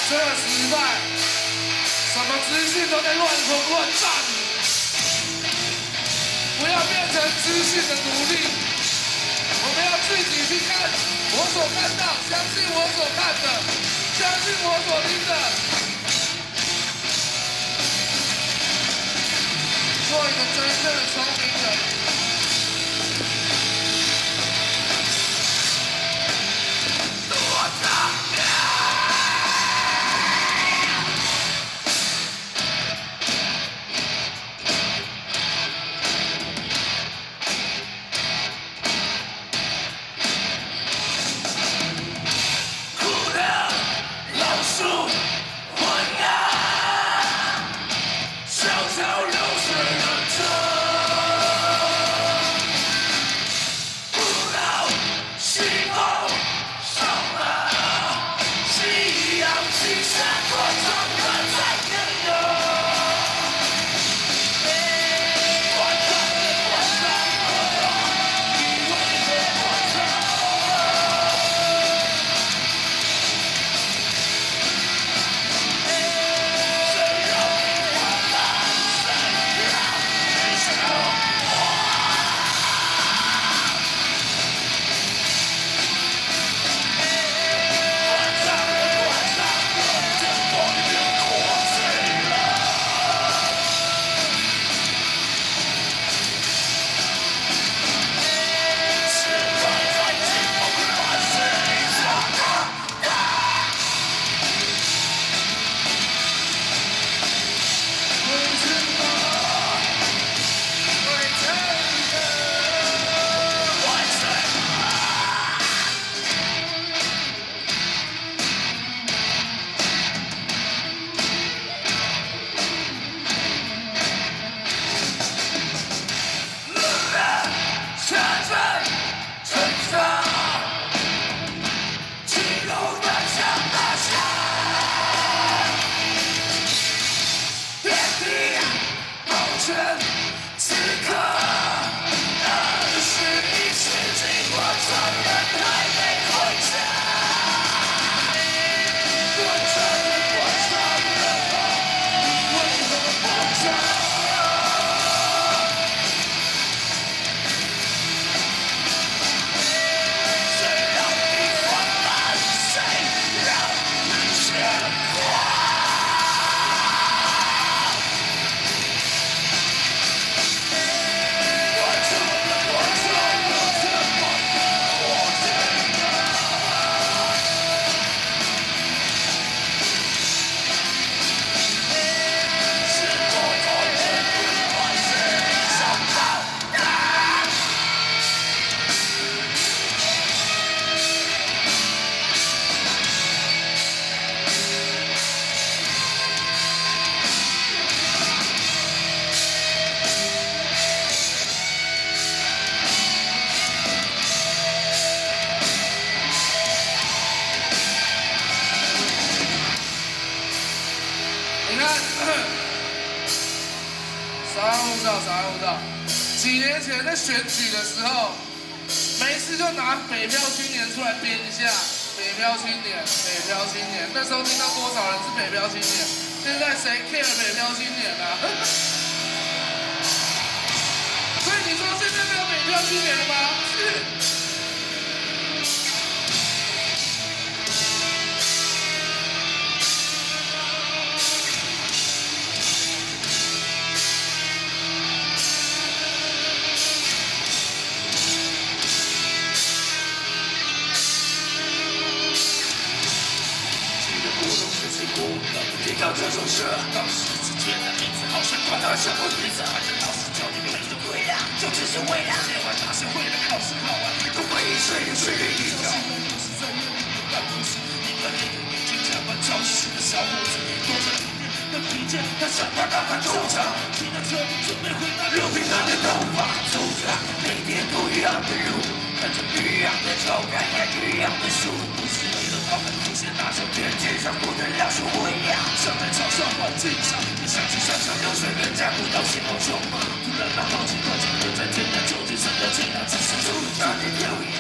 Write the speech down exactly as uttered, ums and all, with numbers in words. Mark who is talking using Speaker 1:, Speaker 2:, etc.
Speaker 1: 这个时代，什么资讯都在乱轰乱炸你，不要变成资讯的奴隶。我们要自己去看我所看到，相信我所看的，相信我所听的，做一个真正的聪明人。 几年前在选举的时候，没事就拿北漂青年出来编一下，北漂青年，北漂青年。那时候听到多少人是北漂青年？现在谁 care 北漂青年啊？所以你说现在没有北漂青年了吗？是。
Speaker 2: 听到这首歌，当时之间的名字好像管他什么日子，反正老师教你们的归啦，就只是为了写完大学会的考试考完，都会睡睡睡一觉。就是在夜里的办公室，一个黑着眼睛加班超时的小伙子，拖着一脸的疲倦，他想把大盘中场，骑着车准备回到六平淡的头发，走着每天都一样的路，看着一样的招牌，看一样的书，不是为了他们出现大手天街上过的两手灰呀，站在场上环境上，你想起山上流水人家不到心头中吗？突然把好几块钱留在天南，究竟什么天南只是出大的表演。